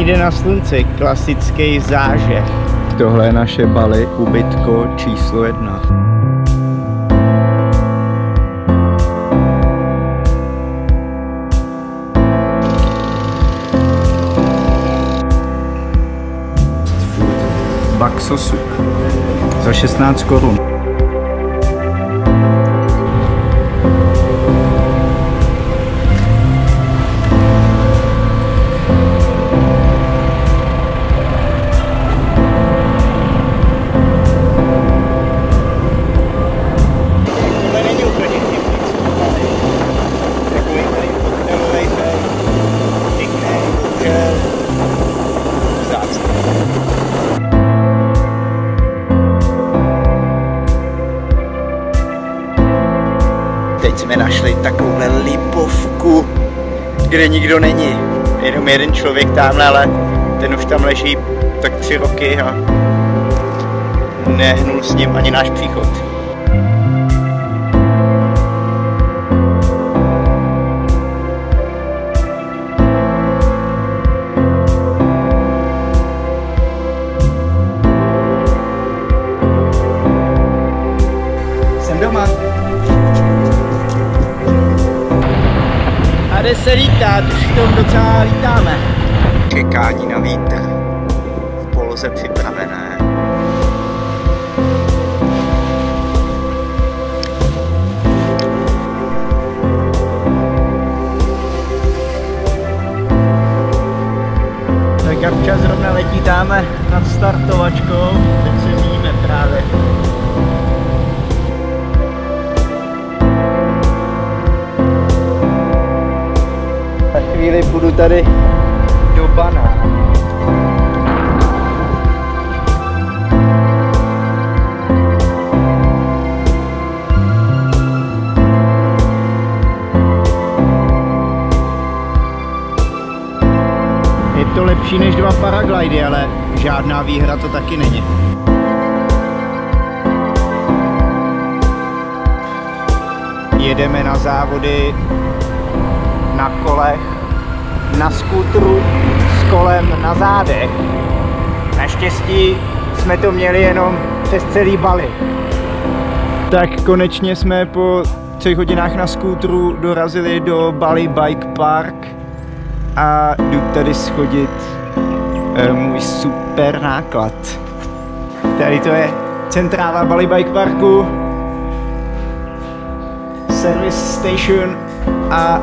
První den na slunci, klasický zážeh. Tohle je naše Bali ubytko číslo 1. Bakso sup za 16 korun. Teď jsme našli takovouhle lipovku, kde nikdo není. Jenom jeden člověk tamhle, ale ten už tam leží tak 3 roky a nehnul s ním ani náš příchod. Jsem doma. A jde se lítat, už v tom docela lítáme. Čekání na vítr. V poloze připravené. Tak Gabča zrovna letí dáme nad startovačkou, teď se zjíme právě. Za chvíli půjdu tady do bana. Je to lepší než 2 paraglidy, ale žádná výhra to taky není. Jedeme na závody na kolech, na skútru s kolem na zádech. Naštěstí jsme to měli jenom přes celý Bali. Tak konečně jsme po 3 hodinách na skútru dorazili do Bali Bike Park a jdu tady schodit můj super náklad. Tady to je centrála Bali Bike Parku, service station a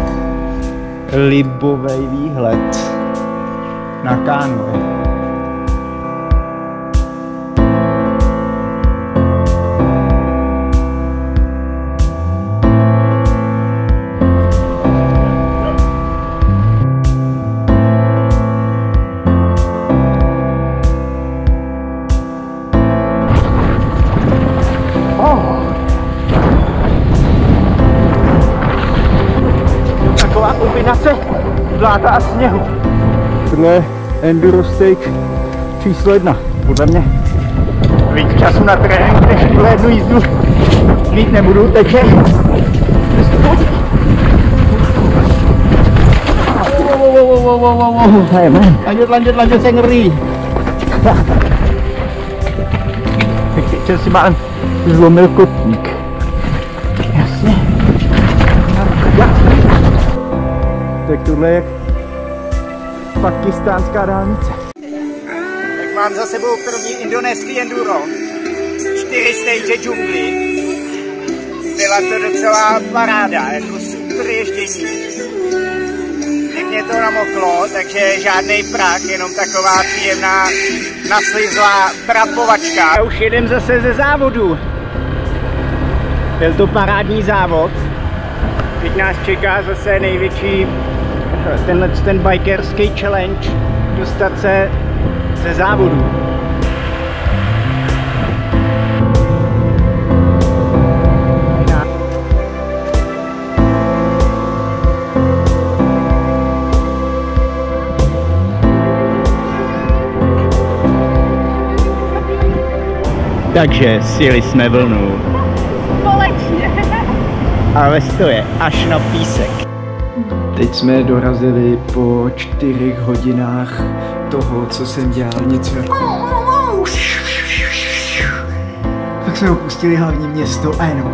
libový výhled na kánoi. Taková kombinace bláta a sněhu. Tohle je enduro stage číslo 1, podle mě. Víc času na trénink než tuhle jednu jízdu mít nebudu, takže hey man, lanjut saya ngeri. Kecil si bang zlomil kotník. Jasně. Tak tohle je pakistánská dálnice. Tak mám za sebou první indonéský enduro. 4 stage džunglí. Byla to docela paráda, jako super ježdění. Pěkně to namoklo, takže žádný prach, jenom taková příjemná naslizlá trapovačka. Já už jedem zase ze závodu. Byl to parádní závod. Teď nás čeká zase největší ten bikerský challenge, dostat se ze závodu. Takže sjeli jsme vlnu. Společně. Ale to je až na písek. Teď jsme dorazili po 4 hodinách toho, co jsem dělal něco jako... Tak jsme opustili hlavní město a jenom...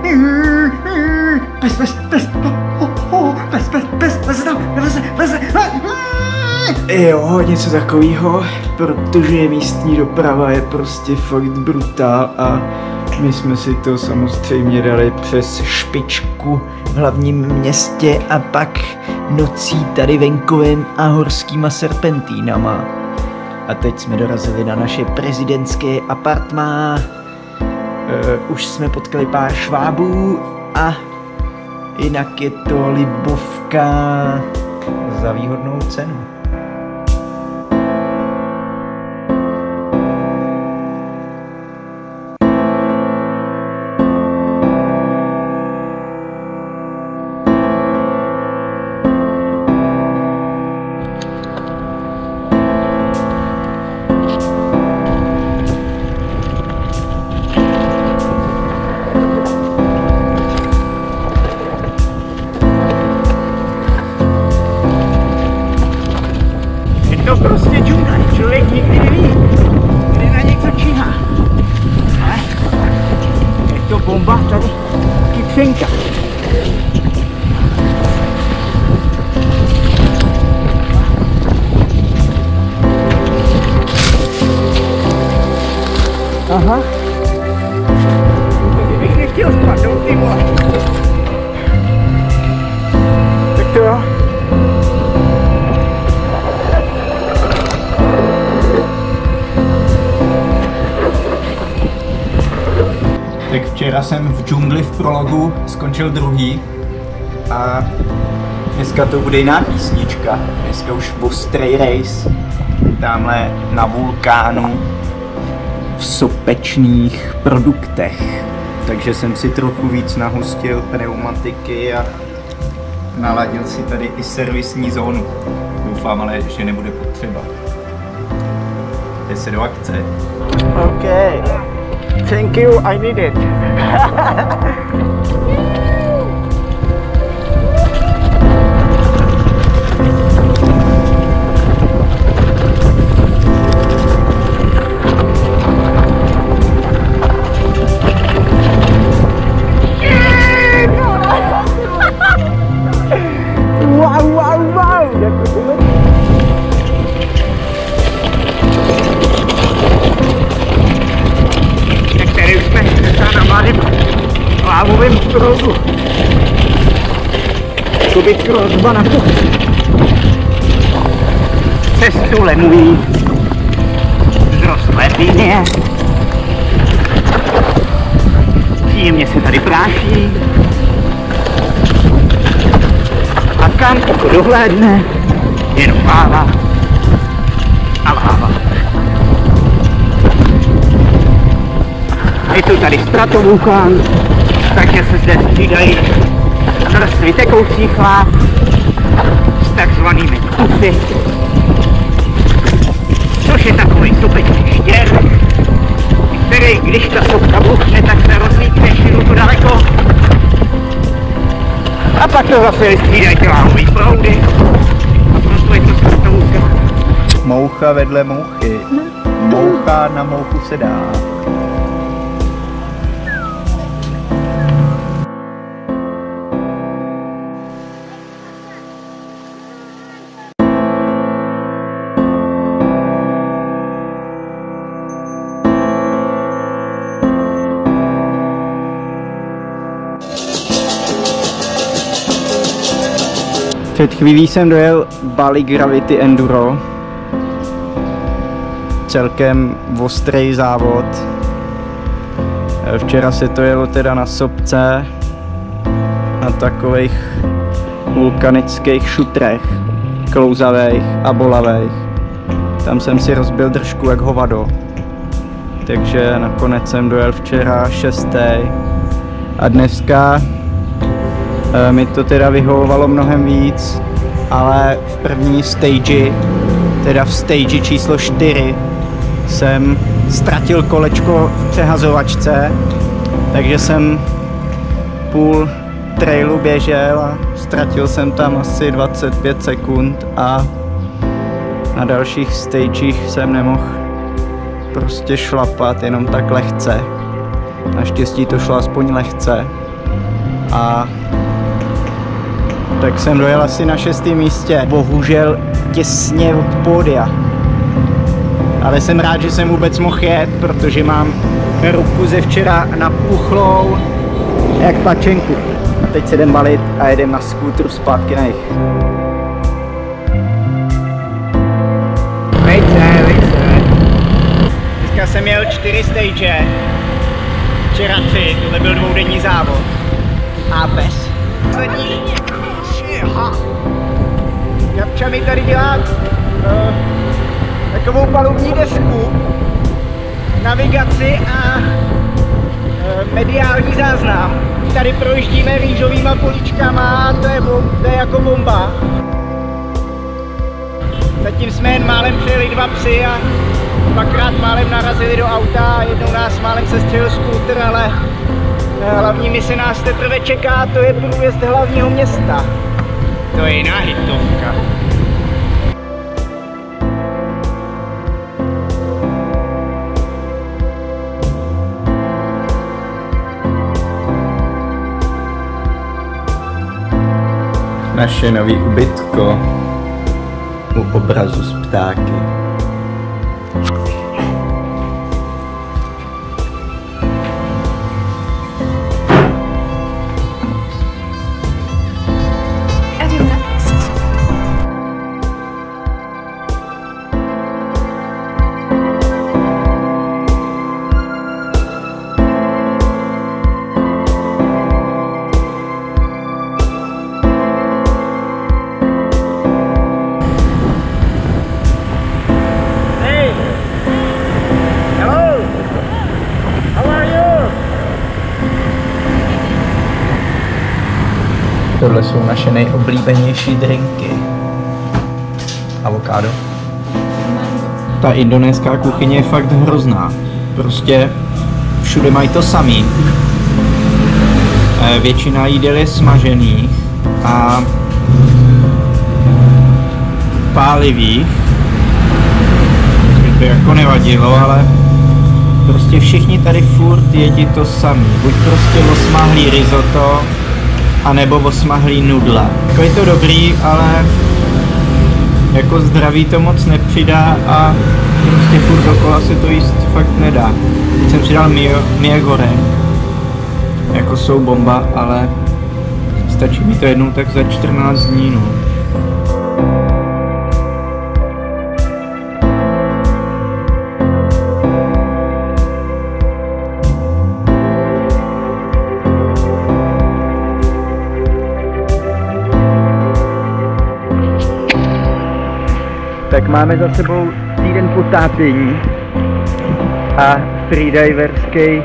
Jo, něco takového, protože místní doprava je prostě fakt brutál a my jsme si to samozřejmě dali přes špičku v hlavním městě a pak nocí tady venkovem a horskýma serpentínama. A teď jsme dorazili na naše prezidentské apartmá. Už jsme potkali pár švábů a jinak je to libovka za výhodnou cenu. To prostě džungle, člověk nikdy neví, kdy na něco číhá. Ale je to bomba tady, kypřenka. Aha. Kdybych nechtěl spadnout, ty vole. Tak to jo. Tak včera jsem v džungli v prologu skončil druhý a dneska to bude jiná písnička. Dneska už ostrý race, tamhle na vulkánu v sopečných produktech. Takže jsem si trochu víc nahustil pneumatiky a naladil si tady i servisní zónu. Doufám ale, že nebude potřeba. Jde se do akce. Okay. Thank you, I need it. Lávovém provozu. To by krozba na to. Cestu lemují zrostlé píně. Příjemně se tady práší. A kam oko dohlédne, jenom láva a láva. Je tu tady stratovulkán, takže se zde střídají vrstvy tekoucích láv s takzvanými kusy, což je takový sopečný štěr, který, když ta sopka buchne, tak se rozlítne široko daleko a pak to zase střídají ty lávový proudy a proto je to stratovulkán. Moucha vedle mouchy, moucha na mouchu se dá. Před chvílí jsem dojel Bali Gravity Enduro. Celkem ostrý závod. Včera se to jelo teda na sopce, na takových vulkanických šutrech, klouzavých a bolavých. Tam jsem si rozbil držku jak hovado. Takže nakonec jsem dojel včera 6. a dneska mi to teda vyhovovalo mnohem víc, ale v první stage, teda v stage číslo 4, jsem ztratil kolečko v přehazovačce, takže jsem půl trailu běžel a ztratil jsem tam asi 25 sekund a na dalších stagech jsem nemohl prostě šlapat jenom tak lehce. Naštěstí to šlo aspoň lehce a tak jsem dojel asi na 6. místě, bohužel těsně od pódia. Ale jsem rád, že jsem vůbec mohl jet, protože mám ruku ze včera napuchlou jak pačenku. A teď se jdem balit a jedem na skútru zpátky na jich. Vejce. Dneska jsem měl 4 stage, včera 3, tohle byl dvoudenní závod. A bez. Japča mi tady dělá takovou palubní desku, navigaci a mediální záznam. Tady projíždíme rýžovýma políčkama, to je jako bomba. Zatím jsme jen málem přijeli 2 psy a 2krát málem narazili do auta, jednou nás málem sestřelil skútr, ale hlavní mise nás teprve čeká, to je průjezd hlavního města. To je jiná hitovka. Naše nový ubytko u obrazu z ptáky. Tohle jsou naše nejoblíbenější drinky. Avokádo. Ta indonéská kuchyně je fakt hrozná. Prostě všude mají to samý. Většina jídel je smažených a pálivých. To jako nevadilo, ale prostě všichni tady furt jedí to samý. Buď prostě osmahlý risotto, a nebo osmahlý nudle. Jako je to dobrý, ale jako zdraví to moc nepřidá a prostě furt dokola se to jíst fakt nedá. Teď jsem přidal mie goreng. Jako jsou bomba, ale stačí mi to jednou tak za 14 dní, no. Tak máme za sebou týden potápění a freediverský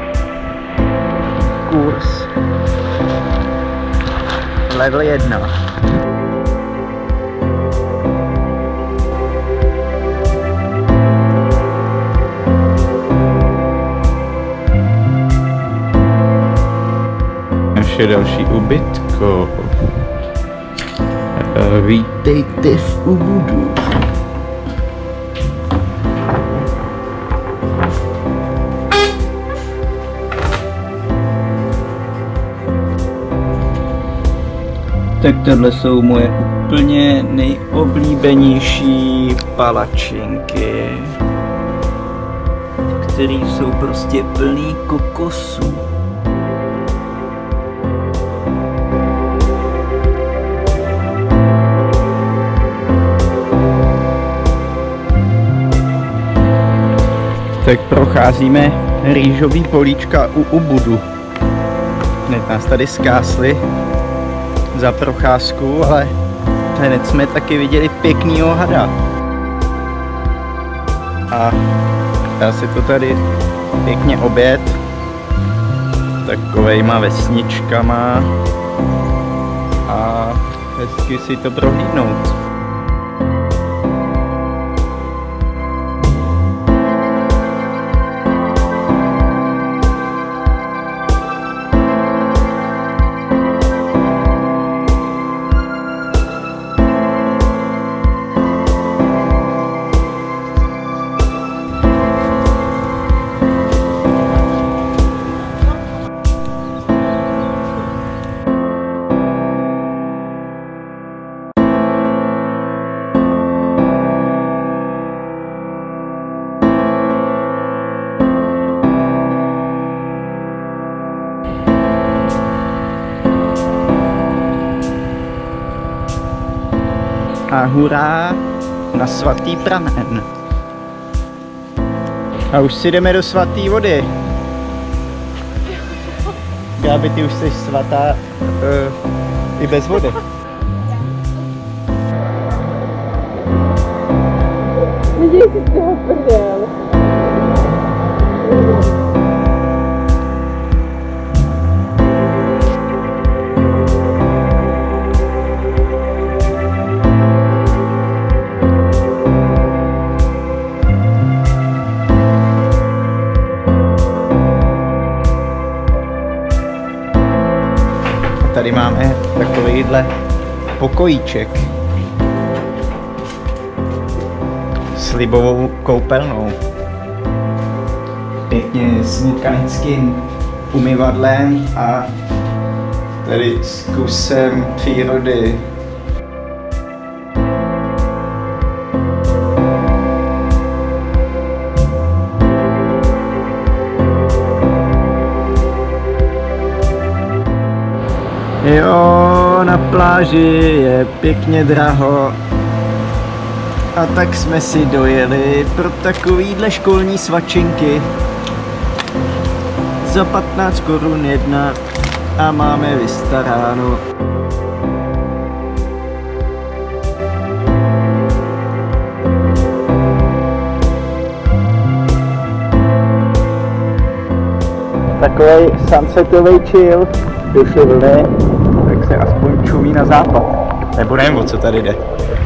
kurz level 1. Naše další ubytko. Vítejte v Ubudu. Tak tohle jsou moje úplně nejoblíbenější palačinky, které jsou prostě plný kokosů. Tak procházíme rýžový políčka u Ubudu. Hned nás tady zkásli za procházku, ale hned jsme taky viděli pěknýho hada. A dá si to tady pěkně oběd takovejma vesničkama a hezky si to prohlídnout. a hurá na svatý pramen. A už si jdeme do svatý vody. Gábi, ty už jsi svatá i bez vody. Vidíš si toho prdel. Tady máme takovýhle pokojíček s libovou koupelnou. Pěkně s vulkanickým umyvadlem a tady s kusem přírody. Jo, na pláži je pěkně draho. A tak jsme si dojeli pro takovýhle školní svačinky. Za 15 korun jedna a máme vystaráno. Takový sunsetový chill, duši vlny, tak se aspoň čumí na západ. Nebo nevím, o co tady jde.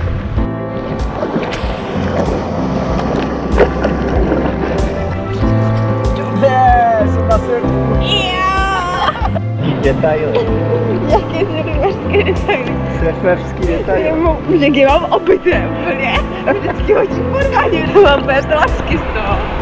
Jsem na surfu. Detaily. Jaký surferský detaily? Surferský detaily. Že mám opité úplně. A vždycky oči porvání, že mám bez lásky z toho.